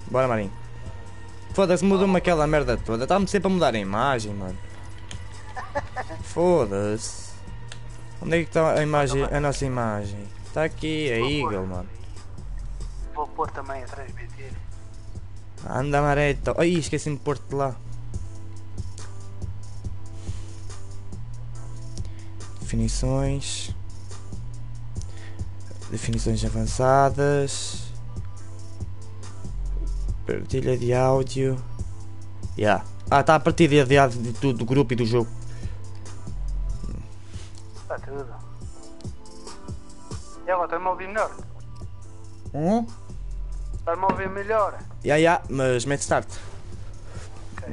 Bora, Marinho. Foda-se, mudou-me aquela merda toda. Está-me sempre a mudar a imagem, mano. Foda-se. Onde é que está a imagem, a nossa imagem? Está aqui, a Eagle, mano. Vou pôr também a transmitir. Anda, mareta. Ai, esqueci-me de pôr-te lá. Definições. Definições avançadas. Partilha de áudio. Yeah. Ah, está a partilha de áudio de tudo, do grupo e do jogo. Está tudo. E agora está-me a ouvir melhor? Está-me a ouvir melhor? Yeah, mas mete start. Ok.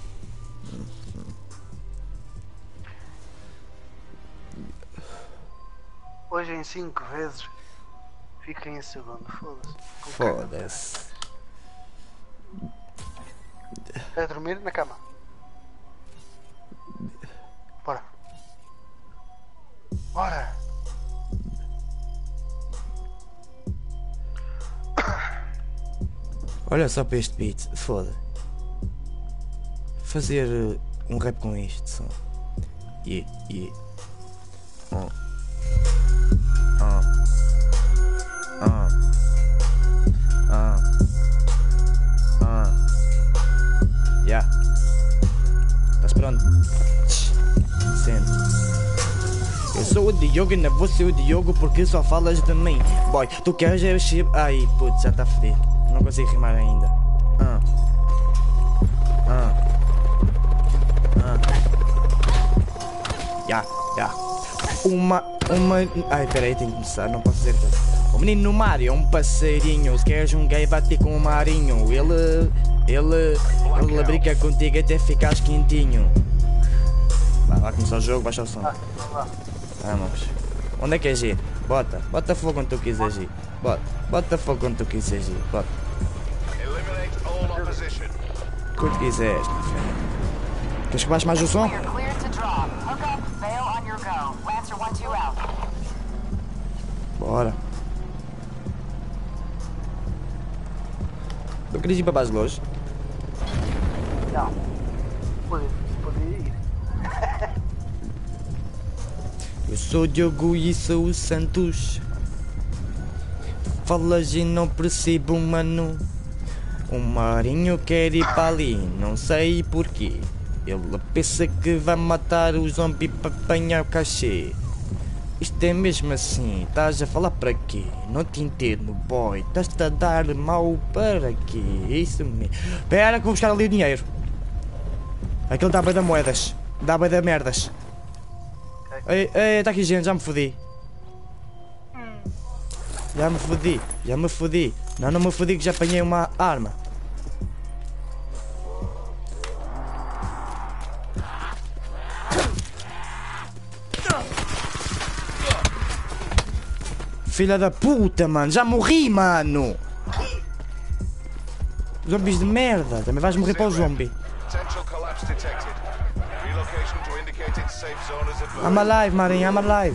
Hoje em 5 vezes fiquem em segundo, foda-se. Foda-se. A dormir na cama. Bora. Bora. Olha só para este beat, foda. Fazer um rap com isto só. Yeah. Yeah. Estás pronto? Sente. Eu sou o Diogo e não vou ser o Diogo porque só falas de mim. Boy, tu queres é o chip. Ai, putz, já está fedido. Não consigo rimar ainda. Já. Uma. Ai, peraí, tenho que começar, não posso dizer tudo. O menino Mário é um passarinho. Se queres um gay, bate com um marinho. Ele brinca contigo até ficares quentinho. Vai começar o jogo, baixa o som. Vamos. Onde é que és ir? Bota fogo quando tu quiseres ir. Bota fogo quando tu quiseres ir. Bota. Quando quiseres, meu filho. Queres que baixe mais o som? Bora. Tu querias ir para mais longe? Não. Podia ir. Eu sou o Diogo e sou o Santos. Falas e não percebo, mano. O Marinho quer ir para ali, não sei porquê. Ele pensa que vai matar o zombie para apanhar o cachê. Isto é mesmo assim, estás a falar para quê? Não te entendo, boy. Estás-te a dar mal para quê? Isso mesmo. Espera que vou buscar ali o dinheiro. Aquele dá bem da moedas. Dá bem da merdas. Ei, está aqui gente, já me fodi. Já me fodi. Não me fodi que já apanhei uma arma. Filha da puta, mano, já morri, mano. Zombies de merda, também vais morrer para o zombie. I'm alive, Marinho, I'm alive.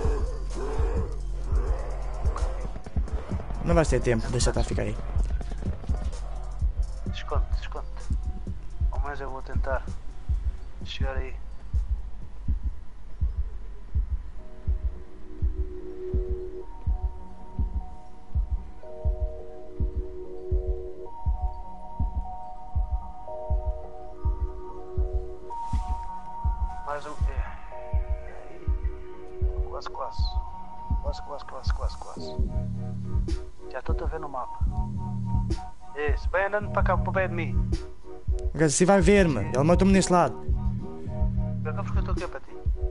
Não vais ter tempo, deixa estar a ficar aí. Desconto. Ao menos eu vou tentar chegar aí. Mais um. Quase. Já estou a ver no mapa. Isso, vai andando para cá, para o pé de mim. Assim vai ver-me, ele matou-me neste lado. Para cá porque eu estou aqui para ti.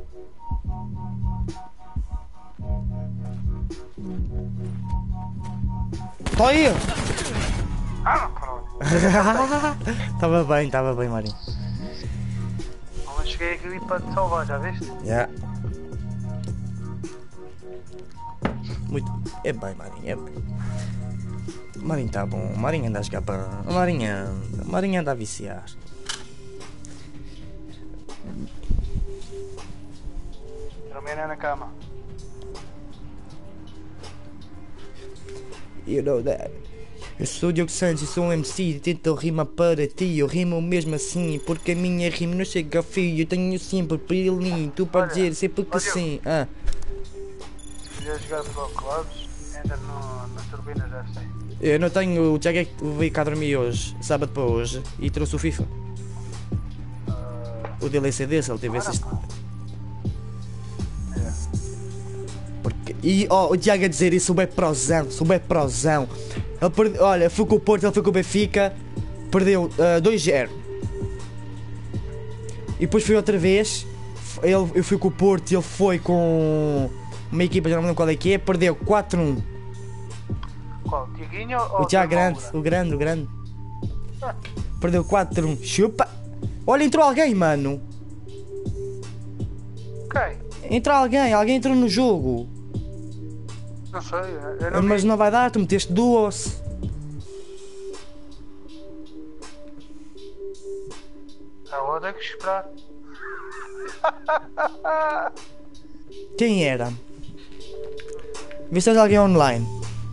Estou aí! Caralho. Estava bem, Marinho. Mas cheguei aqui para te salvar, já viste? Yeah. Muito. É bem, Marinho, é bem. O Marinho tá bom, o Marinho anda a jogar para. O Marinho anda a viciar. Dormir na cama. You know that. Eu sou o Diogo Santos e sou um MC, tento rimar para ti, eu rimo mesmo assim, porque a minha rima não chega ao fim, eu tenho sempre perilinho, tu para Olha, dizer sempre que olha. sim. Se quiser jogar Pro Clubs, entra nas turbinas FC. Eu não tenho, o Tiago é que veio cá dormir hoje, sábado para hoje, e trouxe o FIFA. O DLC desse, ele teve esses... Porque... E o Tiago a dizer isso, sou bem prozão, sou bem prozão. Ele olha, foi com o Porto, ele foi com o Benfica, perdeu 2-0. E depois foi outra vez, eu fui com o Porto e ele foi com uma equipa, já não me lembro qual é que é, perdeu 4-1. Qual? Tiaguinho ou O Tiago grande, o grande. Perdeu 4-1, chupa. Olha, entrou alguém, mano. Quem? Entrou alguém entrou no jogo. Não sei, eu não Mas vi. não vai dar, tu meteste duas. Vou ter que esperar. Quem era? Vê se tens alguém online.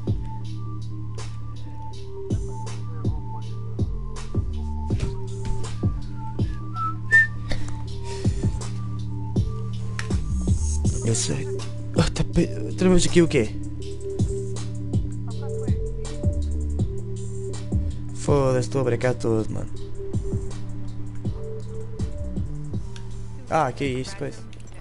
Eu sei. Outra vez aqui o quê? Foda-se, estou a brecar tudo, mano. Que é isto, coisa.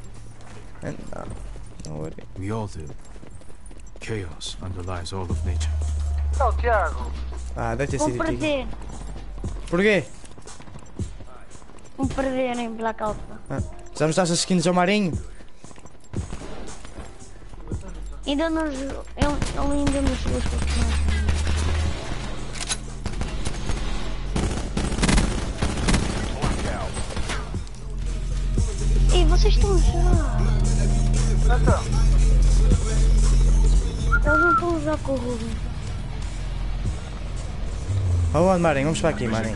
Não worry. We all do. Chaos underlies all of nature. Não, Tiago. Deve ter Vão sido aqui. perder. Porquê? Vão perder em Blackout. Já mostraste as skins ao Marinho? Ainda não jogou. Ele ainda não jogou as coisas. Ei, vocês estão a jogar. Então, Eles não estão a jogar com o Ruben. Aonde, Marinho? Vamos para aqui, Marinho.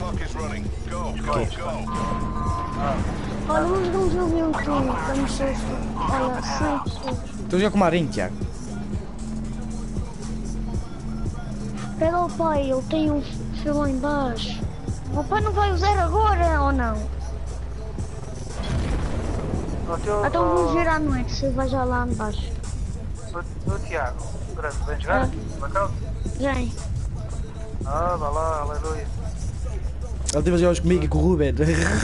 Olha, vamos dar um jogo em YouTube. Estamos só. Olha, 100 pessoas. Estou a jogar com o Marinho, Tiago. Pega ao pai, ele tem um fio lá embaixo. O pai não vai usar agora ou não? Então vamos ver à noite, se vai já lá embaixo. o Tiago. Grande, vem jogar? Blackout? Vem. Vá lá, aleluia. Ele teve a jogar comigo e com o Ruben.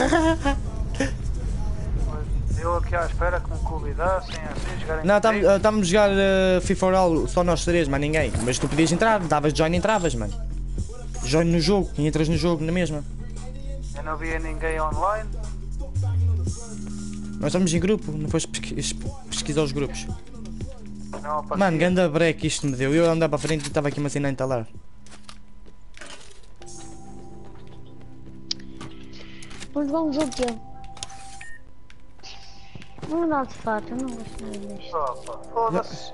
Eu aqui à espera que me convidassem assim, jogarem. Não, estávamos a jogar FIFA Oral, só nós três, mais ninguém. Mas tu podias entrar, davas join e entravas, mano. Join no jogo, e entras no jogo na mesma. Eu não via ninguém online. Nós estamos em grupo, não foste pesquisar os grupos. Não aparecia. Mano, ganda break isto me deu. Eu andava para frente e estava aqui uma cena a entalar. Vamos jogar um jogo teu. Vamos dar de fato, eu não gosto nada disto. Opa, foda-se.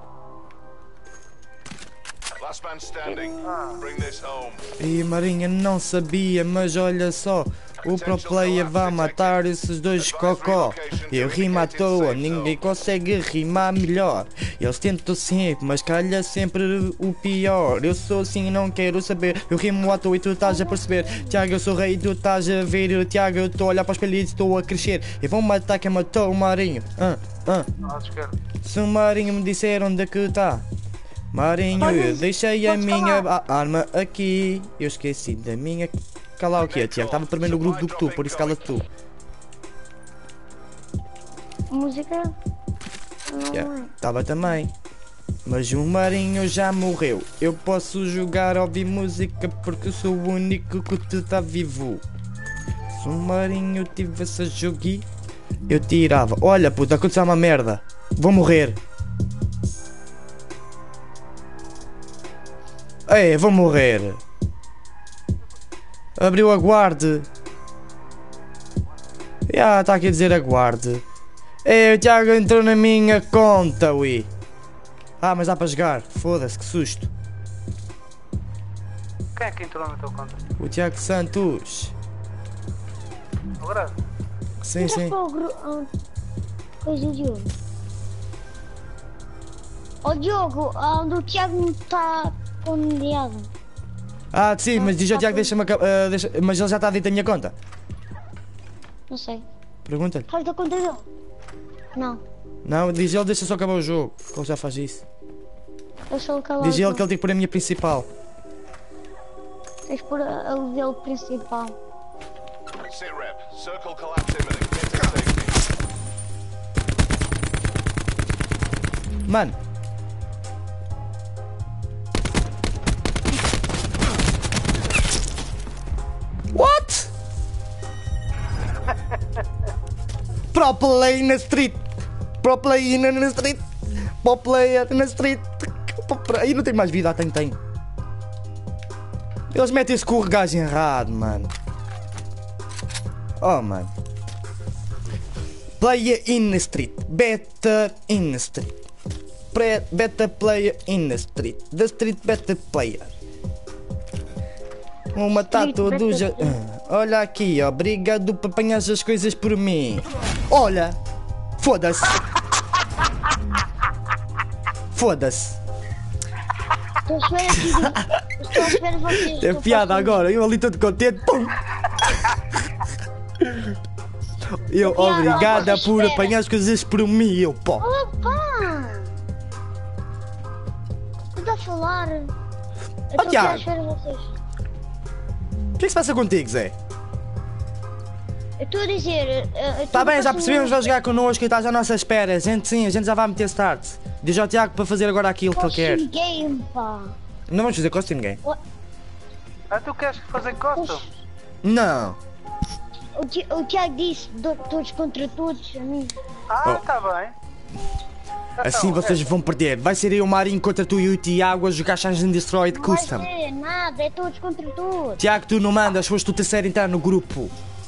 Last man standing. Bring this home. E Marinha não sabia, mas olha só. O pro player vai matar esses dois cocó. Eu rimo à toa, ninguém consegue rimar melhor. Eles tentam sempre, mas calha sempre o pior. Eu sou assim e não quero saber. Eu rimo à toa e tu estás a perceber. Tiago, eu sou rei e tu estás a ver. Tiago, eu estou a olhar para os espelho e estou a crescer. E vão matar quem matou o Marinho. À esquerda. Se o Marinho me disser onde é que está. Marinho, eu deixei a minha arma aqui. Eu esqueci da minha. Cala o que é, Tiago? Estava primeiro no grupo do que tu, por isso cala tu. Música? Não é. Estava também. Mas o Marinho já morreu. Eu posso jogar, ouvir música porque sou o único que te está vivo. Se o Marinho tivesse a jogar, eu tirava. Olha, puta, aconteceu uma merda. Vou morrer. Ei, vou morrer. Abriu a guarde. Está aqui a dizer aguarde. Ei, o Tiago entrou na minha conta, ui. Mas dá para jogar. Foda-se, que susto. Quem é que entrou na tua conta? O Tiago Santos. O grande? Sim, sim. Coisa do Diogo. Ó Diogo, onde o Tiago não está condenado. Ah, sim, mas diz ao Tiago, deixa-me mas ele já está dentro da minha conta. Não sei. Pergunta-lhe. Faz da conta dele. Não. Não, diz ele, deixa só acabar o jogo. Ele já faz isso. Deixa ele calar. Diz ele que ele tem que pôr a minha principal. Tens por a dele principal. Sit rep. Circle collapse imminent. Get to safety. Mano. What? Pro play na street. Pro play na street. Pro player na street. Aí não tem mais vida, tem. Eles metem escorregagem errado, mano. Oh, mano. Player in the street. Better in the street. Better player in the street. The street better player. Uma tátua do... Olha aqui, obrigado por apanhar as coisas por mim. Olha. Foda-se. Foda-se. Estou a esperar aqui. Estou a esperar vocês. Tem piada agora, eu ali todo contente. Pum. Eu, obrigada por apanhar as coisas por mim, eu pó. Opa! Tu está a falar? Eu estou aqui a esperar vocês. O que é que se passa contigo, Zé? Eu estou a dizer. Tá bem, já percebemos, vai jogar connosco e estás à nossa espera. A gente já vai meter start. Diz ao Tiago para fazer agora aquilo que ele quer. Costume game, pá. Não vamos fazer costume game. Ah, tu queres fazer custom? Não. O Tiago disse todos contra todos, a mim. Ah, tá bem. Assim vocês vão perder. Vai ser eu, o Marinho, contra tu e o Tiago a jogar Challenge and Destroyed Não Custom. vai ser nada, é todos contra todos. Tiago, tu não mandas, foste tu terceiro a entrar no grupo.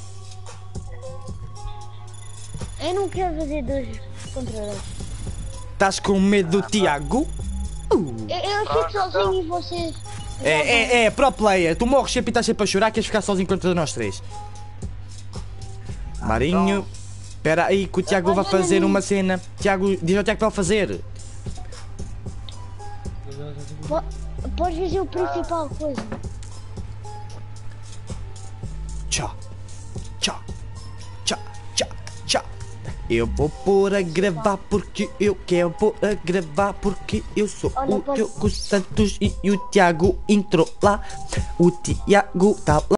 Eu não quero fazer 2 contra 2. Estás com medo do Tiago? Eu fico sozinho e vocês. É, pro player. Tu morres sempre e estás sempre a chorar, queres ficar sozinho contra nós três. Marinho, espera aí que o Tiago vai fazer uma cena. Tiago, diz ao Tiago para ele fazer. Podes fazer o principal coisa. Tchau, tchau, tchau, tchau, tchau. Eu vou pôr a gravar porque eu quero pôr a gravar porque eu sou o Diogo Santos e o Tiago entrou lá. O Tiago tá lá.